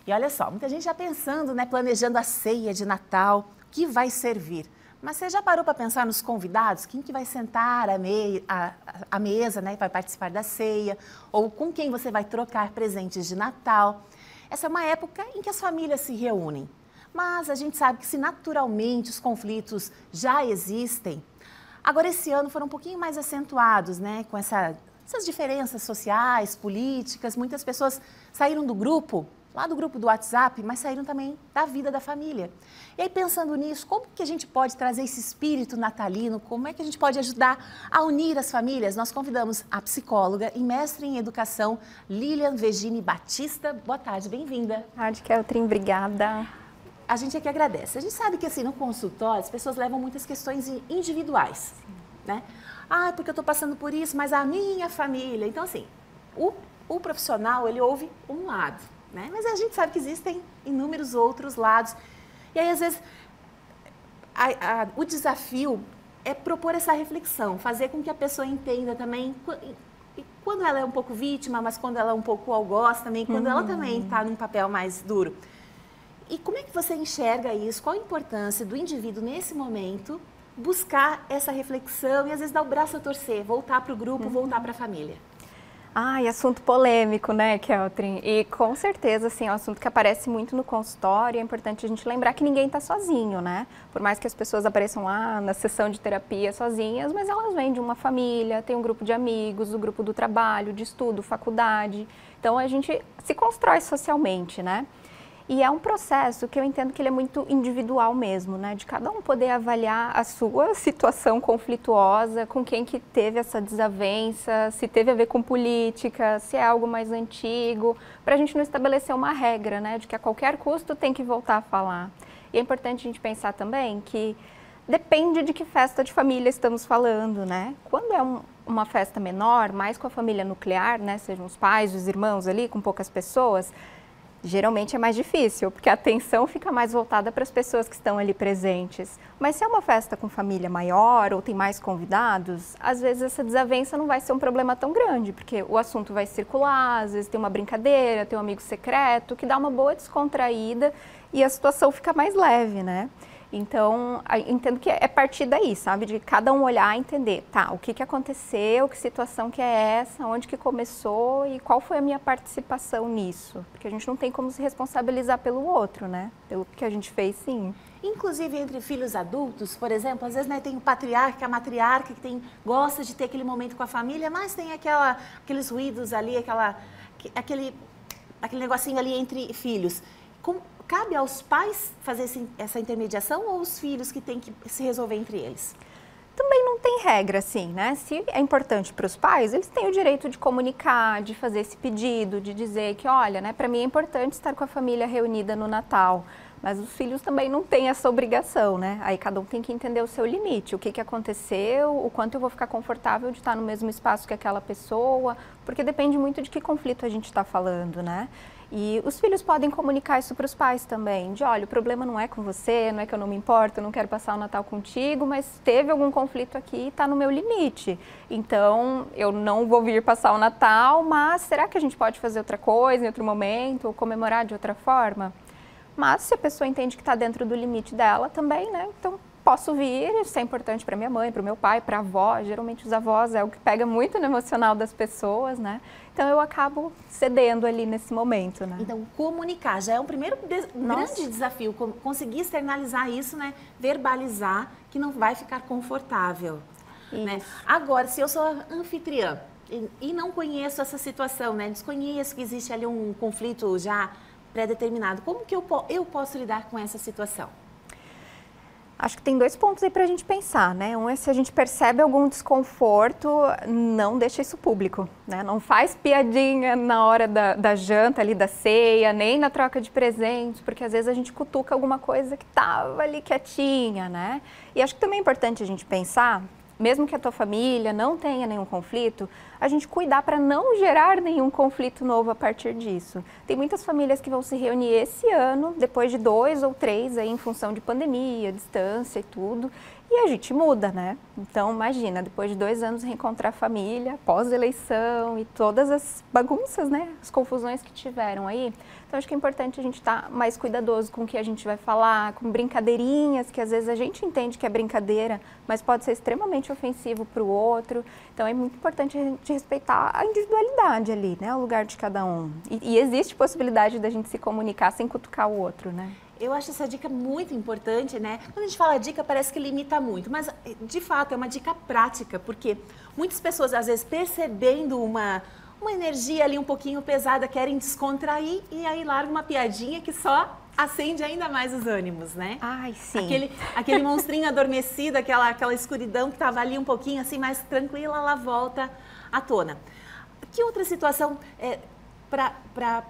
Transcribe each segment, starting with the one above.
E olha só, muita gente já pensando, né, planejando a ceia de Natal, o que vai servir. Mas você já parou para pensar nos convidados? Quem que vai sentar à mesa, né, vai participar da ceia? Ou com quem você vai trocar presentes de Natal? Essa é uma época em que as famílias se reúnem. Mas a gente sabe que se naturalmente os conflitos já existem, agora esse ano foram um pouquinho mais acentuados, né, com essas diferenças sociais, políticas. Muitas pessoas saíram do grupo, lá do grupo do WhatsApp, mas saíram também da vida da família. E aí, pensando nisso, como que a gente pode trazer esse espírito natalino? Como é que a gente pode ajudar a unir as famílias? Nós convidamos a psicóloga e mestre em educação, Lilian Vegini Batista. Boa tarde, bem-vinda. Boa tarde, Keltrin, obrigada. A gente aqui agradece. A gente sabe que assim, no consultório as pessoas levam muitas questões individuais, né? Ah, porque eu estou passando por isso, mas a minha família... Então, assim, o profissional, ele ouve um lado, né? Mas a gente sabe que existem inúmeros outros lados. E aí, às vezes, o desafio é propor essa reflexão, fazer com que a pessoa entenda também quando ela é um pouco vítima, mas quando ela é um pouco algoz também, quando ela também está num papel mais duro. E como é que você enxerga isso? Qual a importância do indivíduo, nesse momento, buscar essa reflexão e, às vezes, dar o braço a torcer, voltar para o grupo, voltar para a família? E assunto polêmico, né, Keltrin? E com certeza, assim, é um assunto que aparece muito no consultório. É importante a gente lembrar que ninguém está sozinho, né? Por mais que as pessoas apareçam lá na sessão de terapia sozinhas, mas elas vêm de uma família, tem um grupo de amigos, o grupo do trabalho, de estudo, faculdade. Então, a gente se constrói socialmente, né? E é um processo que eu entendo que ele é muito individual mesmo, né? De cada um poder avaliar a sua situação conflituosa, com quem que teve essa desavença, se teve a ver com política, se é algo mais antigo, para a gente não estabelecer uma regra, né? De que a qualquer custo tem que voltar a falar. E é importante a gente pensar também que depende de que festa de família estamos falando, né? Quando é uma festa menor, mais com a família nuclear, né? Sejam os pais, os irmãos ali, com poucas pessoas, geralmente é mais difícil, porque a atenção fica mais voltada para as pessoas que estão ali presentes. Mas se é uma festa com família maior ou tem mais convidados, às vezes essa desavença não vai ser um problema tão grande, porque o assunto vai circular, às vezes tem uma brincadeira, tem um amigo secreto, que dá uma boa descontraída e a situação fica mais leve, né? Então, entendo que é partir daí, sabe? De cada um olhar e entender, tá, o que aconteceu, que situação que é essa, onde que começou e qual foi a minha participação nisso. Porque a gente não tem como se responsabilizar pelo outro, né? Pelo que a gente fez, sim. Inclusive entre filhos adultos, por exemplo, às vezes, né, tem o patriarca, a matriarca que gosta de ter aquele momento com a família, mas tem aqueles ruídos ali, aquele negocinho ali entre filhos. Cabe aos pais fazer essa intermediação ou os filhos que têm que se resolver entre eles? Também não tem regra, assim, né? Se é importante para os pais, eles têm o direito de comunicar, de fazer esse pedido, de dizer que, olha, né, para mim é importante estar com a família reunida no Natal. Mas os filhos também não têm essa obrigação, né? Aí cada um tem que entender o seu limite, o que aconteceu, o quanto eu vou ficar confortável de estar no mesmo espaço que aquela pessoa, porque depende muito de que conflito a gente está falando, né? E os filhos podem comunicar isso para os pais também, de olha, o problema não é com você, não é que eu não me importo, eu não quero passar o Natal contigo, mas teve algum conflito aqui e está no meu limite. Então, eu não vou vir passar o Natal, mas será que a gente pode fazer outra coisa em outro momento, ou comemorar de outra forma? Mas se a pessoa entende que está dentro do limite dela também, né, então posso vir, isso é importante para minha mãe, para o meu pai, para a avó, geralmente os avós é o que pega muito no emocional das pessoas, né? Então eu acabo cedendo ali nesse momento, né? Então comunicar já é um primeiro grande desafio, conseguir externalizar isso, né? Verbalizar que não vai ficar confortável, né? Agora, se eu sou anfitriã e não conheço essa situação, né? Desconheço que existe ali um conflito já pré-determinado, como que eu posso lidar com essa situação? Acho que tem dois pontos aí para a gente pensar, né? Um é se a gente percebe algum desconforto, não deixa isso público, né? Não faz piadinha na hora da janta ali, da ceia, nem na troca de presentes, porque às vezes a gente cutuca alguma coisa que estava ali quietinha, né? E acho que também é importante a gente pensar, mesmo que a tua família não tenha nenhum conflito, a gente cuidar para não gerar nenhum conflito novo a partir disso. Tem muitas famílias que vão se reunir esse ano, depois de 2 ou 3, aí, em função de pandemia, distância e tudo, e a gente muda, né? Então, imagina, depois de 2 anos reencontrar a família, pós-eleição e todas as bagunças, né? As confusões que tiveram aí. Então, acho que é importante a gente estar mais cuidadoso com o que a gente vai falar, com brincadeirinhas, que às vezes a gente entende que é brincadeira, mas pode ser extremamente ofensivo para o outro. Então, é muito importante a gente respeitar a individualidade ali, né? O lugar de cada um. E existe possibilidade da gente se comunicar sem cutucar o outro, né? Eu acho essa dica muito importante, né? Quando a gente fala dica, parece que limita muito, mas de fato é uma dica prática, porque muitas pessoas, às vezes, percebendo uma energia ali um pouquinho pesada, querem descontrair e aí larga uma piadinha que só acende ainda mais os ânimos, né? Ai, sim. Aquele monstrinho adormecido, aquela escuridão que estava ali um pouquinho assim mais tranquila, ela volta à tona. Que outra situação para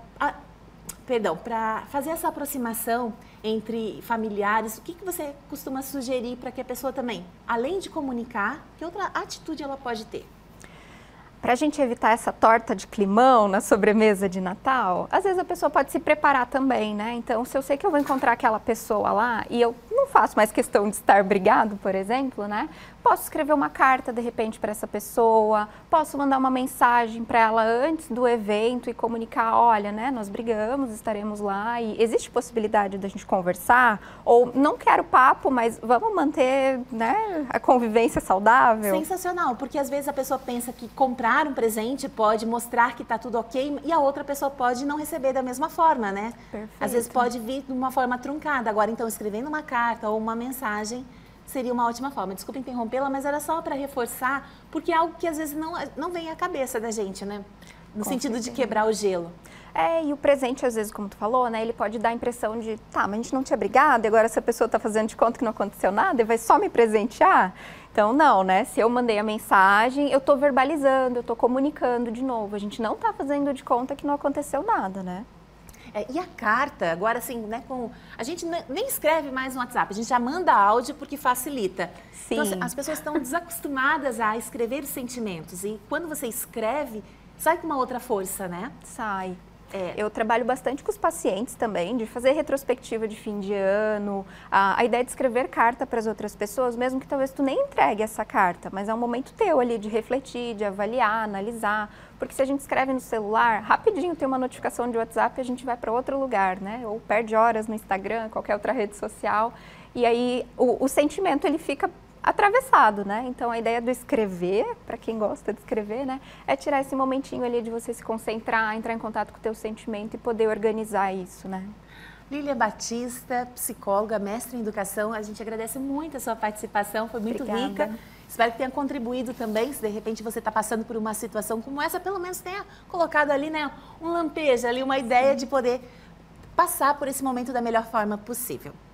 fazer essa aproximação entre familiares, o que você costuma sugerir para que a pessoa também, além de comunicar, que outra atitude ela pode ter? Para a gente evitar essa torta de climão na sobremesa de Natal, às vezes a pessoa pode se preparar também, né? Então, se eu sei que eu vou encontrar aquela pessoa lá e eu não faço mais questão de estar brigado, por exemplo, né? Posso escrever uma carta, de repente, para essa pessoa, posso mandar uma mensagem para ela antes do evento e comunicar, olha, né, nós brigamos, estaremos lá e existe possibilidade da gente conversar? Ou não quero papo, mas vamos manter, né, a convivência saudável? Sensacional, porque às vezes a pessoa pensa que comprar um presente pode mostrar que está tudo ok e a outra pessoa pode não receber da mesma forma, né? Perfeito. Às vezes pode vir de uma forma truncada. Agora, então, escrevendo uma carta ou uma mensagem seria uma ótima forma. Desculpa interrompê-la, mas era só para reforçar, porque é algo que às vezes não vem à cabeça da gente, né? No sentido de quebrar o gelo. E o presente, às vezes, como tu falou, né, ele pode dar a impressão de, tá, mas a gente não tinha brigado, e agora essa pessoa está fazendo de conta que não aconteceu nada e vai só me presentear? Então, não, né? Se eu mandei a mensagem, eu estou verbalizando, eu estou comunicando de novo. A gente não está fazendo de conta que não aconteceu nada, né? E a carta, agora assim, né, a gente nem escreve mais no WhatsApp, a gente já manda áudio porque facilita. Sim. Então, as pessoas estão desacostumadas a escrever sentimentos e quando você escreve, sai com uma outra força, né? Sai. Eu trabalho bastante com os pacientes também, de fazer retrospectiva de fim de ano, a ideia de escrever carta para as outras pessoas, mesmo que talvez tu nem entregue essa carta, mas é um momento teu ali de refletir, de avaliar, analisar, porque se a gente escreve no celular, rapidinho tem uma notificação de WhatsApp e a gente vai para outro lugar, né? Ou perde horas no Instagram, qualquer outra rede social, e aí o sentimento ele fica atravessado, né? Então, a ideia do escrever, para quem gosta de escrever, né, é tirar esse momentinho ali de você se concentrar, entrar em contato com o teu sentimento e poder organizar isso, né? Lília Batista, psicóloga, mestre em educação, a gente agradece muito a sua participação, foi muito rica. Espero que tenha contribuído também, se de repente você está passando por uma situação como essa, pelo menos tenha colocado ali, né, um lampejo, ali uma ideia de poder passar por esse momento da melhor forma possível.